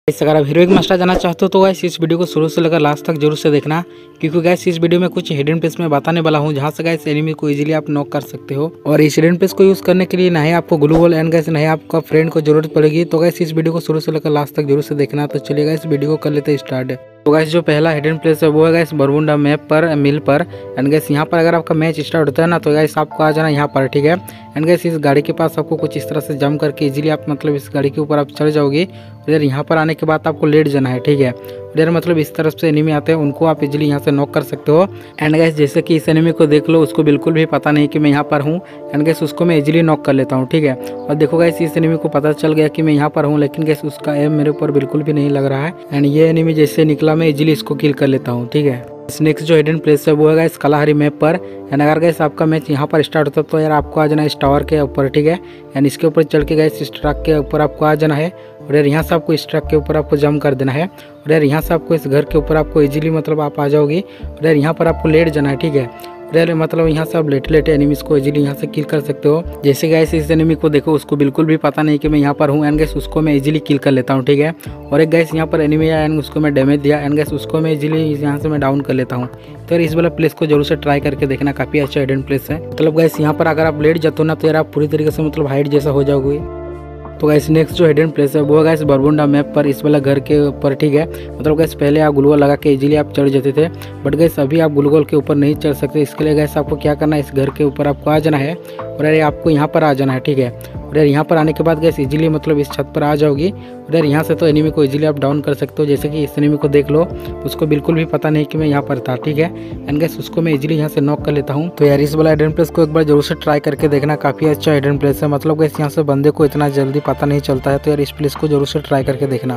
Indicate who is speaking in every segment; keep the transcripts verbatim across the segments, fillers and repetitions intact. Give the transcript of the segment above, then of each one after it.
Speaker 1: इस अगर आप हीरोइक मास्टर जाना चाहते हो तो गाइस इस वीडियो को शुरू से लेकर लास्ट तक जरूर से देखना, क्योंकि गाइस इस वीडियो में कुछ हिडन प्लेस में बताने वाला हूं जहां से गाइस एनिमी को इजीली आप नॉक कर सकते हो। और इस हिडन प्लेस को यूज करने के लिए ना ही आपको ग्लू वॉल एंड गाइस ना ही आपका फ्रेंड को जरूरत पड़ेगी। तो गाइस इस वीडियो को शुरू से लेकर लास्ट तक जरूर से देखना। तो चलिए गाइस वीडियो को कर लेते हैं स्टार्ट। तो गाइस जो पहला हिडन प्लेस है वो है गाइस बरमुंडा मैप पर मिल पर। एंड गाइस यहाँ पर अगर आपका मैच स्टार्ट होता है ना तो गाइस आपको आ जाना यहाँ पर, ठीक है। एंड गाइस इस गाड़ी के पास आपको कुछ इस तरह से जंप करके इजीली आप मतलब इस गाड़ी के ऊपर आप चढ़ जाओगे। और यहाँ पर आने के बाद आपको लेट जाना है, ठीक है। और मतलब इस तरफ से एनिमी आते हैं उनको आप इजीली यहाँ से नॉक कर सकते हो। एंड गाइस जैसे कि इस एनिमी को देख लो, उसको बिल्कुल भी पता नहीं कि मैं यहाँ पर हूँ। एंड गाइस उसको मैं इजीली नॉक कर लेता हूँ, ठीक है। और देखो गाइस इस एनिमी को पता चल गया कि मैं यहाँ पर हूँ, लेकिन गाइस उसका एम मेरे ऊपर बिल्कुल भी नहीं लग रहा है। एंड ये एनिमी जैसे निकला मैं इजीली इसको किल कर लेता हूँ, ठीक है। नेक्स्ट जो हिडन प्लेस है वो है गाइस कालाहारी मैप पर। एंड अगर गाइस आपका मैच यहाँ पर स्टार्ट होता है तो यार आपको आ जाना है इस टावर के ऊपर, ठीक है। एंड इसके ऊपर चल के गाइस इस ट्रक के ऊपर आपको आ जाना है। और यार यहाँ से आपको इस ट्रक के ऊपर आपको जंप कर देना है। और यार यहाँ से आपको इस घर के ऊपर आपको इजीली मतलब आप आ जाओगे। और यार यहाँ पर आपको लेट जाना है, ठीक है। और मतलब यहाँ से आप लेटे लेटे एनिमीज को इजीली यहाँ से किल कर सकते हो। जैसे गाइस इस एनिमी को देखो, उसको बिल्कुल भी पता नहीं कि मैं यहाँ पर हूँ। एंड गाइस उसको मैं इजीली किल कर लेता हूँ, ठीक है। और एक गाइस यहाँ पर एनिमी आया एंड उसको मैं डैमेज दिया। एंड गाइस उसको मैं इजीली यहाँ से मैं डाउन कर लेता हूँ। तो यार इस वाला प्लेस को जरूर से ट्राई करके देखना, काफ़ी अच्छा हिडन प्लेस है। मतलब गाइस यहाँ पर अगर आप लेट जाते हो ना तो यार आप पूरी तरीके से मतलब हाइट जैसा हो जाओगे। तो गाइस नेक्स्ट जो हिडन प्लेस है वो है गाइस बरमुंडा मैप पर इस वाला घर के ऊपर, ठीक है। मतलब गाइस पहले आप ग्लू वॉल लगा के इजीली आप चढ़ जाते थे, बट गाइस अभी आप ग्लू वॉल के ऊपर नहीं चढ़ सकते। इसके लिए गाइस आपको क्या करना है, इस घर के ऊपर आपको आ जाना है। और यार आपको यहाँ पर आ जाना है, ठीक है। और यार यहाँ पर आने के बाद गाइस इजीली मतलब इस छत पर आ जाओगी। और यार यहाँ से तो एनिमी को इजीली आप डाउन कर सकते हो। जैसे कि इस एनिमी को देख लो, उसको बिल्कुल भी पता नहीं कि मैं यहाँ पर था, ठीक है। एंड गाइस उसको मैं इजीली यहाँ से नॉक कर लेता हूँ। तो यार इस वाला हिडन प्लेस को एक बार जरूर से ट्राई करके देखना, काफ़ी अच्छा हिडन प्लेस है। मतलब गाइस यहाँ से बंदे को इतना जल्दी पता नहीं चलता है। तो यार इस प्लेस को जरूर से ट्राई करके देखना।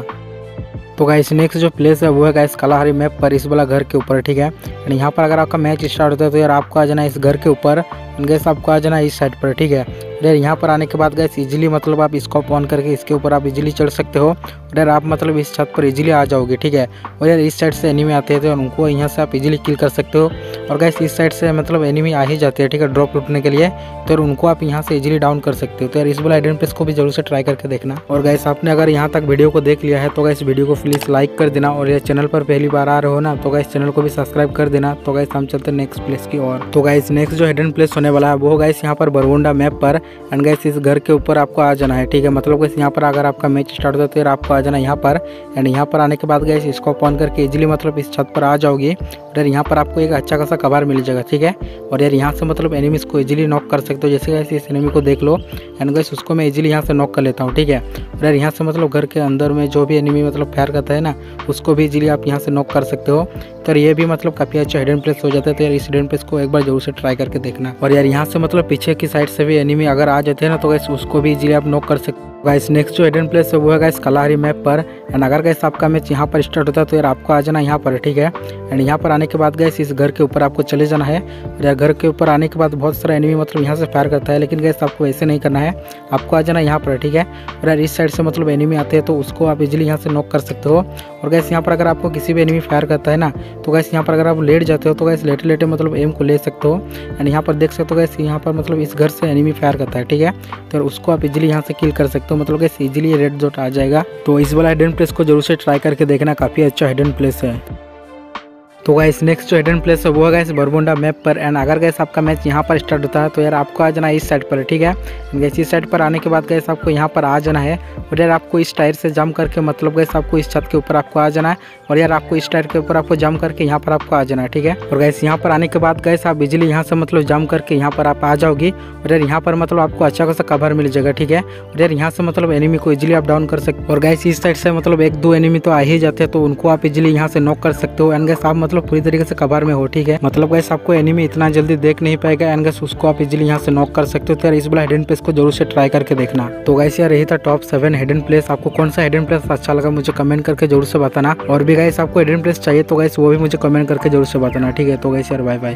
Speaker 1: तो गाइस नेक्स्ट जो प्लेस है वो है गाइस कालाहारी मैप पर इस वाला घर के ऊपर, ठीक है। एंड यहाँ पर अगर आपका मैच स्टार्ट होता है तो यार आपको आ जाना इस घर के ऊपर। गैस आपको आ जाना इस साइड पर, ठीक है। यार यहाँ पर आने के बाद गैस इजीली मतलब आप इसको ऑन करके इसके ऊपर आप इजीली चढ़ सकते हो। और यार आप मतलब इस छत पर इजीली आ जाओगे, ठीक है। और यार इस साइड से एनिमी आते हैं तो उनको यहाँ से आप इजीली किल कर सकते हो। और गैस इस साइड से मतलब एनिमी आ ही जाते हैं, ठीक है, ड्रॉप लूटने के लिए। तो उनको आप यहाँ से इजीली डाउन कर सकते हो। तो यार इस वाला हिडन प्लेस को भी जरूर से ट्राई करके देखना। और गैस आपने अगर यहाँ तक वीडियो को देख लिया है तो गैस वीडियो को प्लीज़ लाइक कर देना। और ये चैनल पर पहली बार आ रहे हो ना तो गैस चैनल को भी सब्सक्राइब कर देना। तो गैस हम चलते हैं नेक्स्ट प्लेस की ओर। तो गैस नेक्स्ट जो हिडन प्लेस होने वाला है वो गैस यहाँ पर बरमुंडा मैप पर। एंड गैस इस घर के ऊपर आपको आ जाना है, ठीक है। मतलब गैस यहाँ पर अगर आपका मैच स्टार्ट होता है तो यार आपको आ जाना यहाँ पर। एंड यहाँ पर आने के बाद गैस इसको ऑन करके इजीली मतलब इस छत पर आ जाओगे। और यार यहाँ पर आपको एक अच्छा खासा कवर मिल जाएगा, ठीक है। और यार यहाँ से मतलब एनिमीज को इजीली नॉक कर सकते हो। जैसे गैस इस एनिमी को देख लो, एंड गैस उसको मैं इजीली यहाँ से नॉक कर लेता हूँ, ठीक है। और यार यहाँ से मतलब घर के अंदर में जो भी एनिमी मतलब फायर करता है ना उसको भी इजीली आप यहाँ से नॉक कर सकते हो। तो ये भी मतलब काफ़ी अच्छा हिडन प्लेस हो जाता है। तो यार इस हिडन प्लेस को एक बार जरूर से ट्राई करके देखना। और यार यहाँ से मतलब पीछे की साइड से भी एनिमी अगर आ जाते हैं ना तो गैस उसको भी इजीली आप नॉक कर सकते हो। गाइस नेक्स्ट जो हिडन प्लेस है वो है गाइस कालाहारी मैप पर। एंड अगर गैस आपका मैच यहाँ पर स्टार्ट होता है तो यार आपको आ जाना यहाँ पर, ठीक है। एंड यहाँ पर आने के बाद गैस इस घर के ऊपर आपको चले जाना है। और यार घर के ऊपर आने के बाद बहुत सारा एनिमी मतलब यहाँ से फायर करता है, लेकिन गैस आपको ऐसे नहीं करना है, आपको आ जाना यहाँ पर, ठीक है। और यार इस साइड से मतलब एनिमी आते हैं तो उसको आप इजीली यहाँ से नॉक कर सकते हो। और गैस यहाँ पर अगर आपको किसी भी एनिमी फायर करता है ना तो गैस यहाँ पर अगर आप लेट जाते हो तो गैस लेटे लेटे मतलब एम को ले सकते हो। एंड यहाँ पर देख सकते हो गैस यहाँ पर मतलब इस घर से एनिमी फायर करता है, ठीक है। तो उसको आप इजीली यहाँ से किल कर सकते हो। मतलब गैस इजीली रेड डॉट आ जाएगा। तो इस वाला हिडन प्लेस को जरूर से ट्राई करके देखना, काफ़ी अच्छा हिडन प्लेस है। तो गाइस नेक्स्ट जो हिडन प्लेस है वो है गाइस बरमुंडा मैप पर। एंड अगर गैस आपका मैच यहाँ पर स्टार्ट होता है तो यार आपको आ जाना इस साइड पर, ठीक है। गैस इस साइड पर आने के बाद गैस आपको यहाँ पर आ जाना है। और यार आपको इस टायर से जंप करके मतलब गैस आपको इस छत के ऊपर आपको आ जाना है। और यार आपको इस टायर के ऊपर आपको जंप करके यहाँ पर आपको आ जाना है, ठीक है। और गैस यहाँ पर आने के बाद गैस आप इजीली यहाँ से मतलब जंप करके यहाँ पर आप आ जाओगी। और यार यहाँ पर मतलब आपको अच्छा खासा कवर मिल जाएगा, ठीक है। और यार यहाँ से मतलब एनिमी को इजीली आप डाउन कर सकते हो। और गैस इस साइड से मतलब एक दो एनिमी तो आ ही जाते हैं तो उनको आप इजीली यहाँ से नॉक कर सकते हो। एंड गैस आप मतलब पूरी तरीके से में हो, ठीक है। मतलब गैस आपको एनिमी इतना जल्दी देख नहीं पाएगा। एंड गैस उसको आप इजीली यहाँ से नॉक कर सकते हो। तो यार इस वाला हिडन प्लेस को जरूर से ट्राई करके देखना। तो गैस यार यही था टॉप सेवन हिडन प्लेस। आपको कौन सा हिडन प्लेस अच्छा लगा मुझे कमेंट करके जरूर से बताना। और भी गैस आपको हिडन प्लेस चाहिए तो गैस वो भी मुझे कमेंट करके जरूर से बताना, ठीक है। तो गैस यार बाय बाय।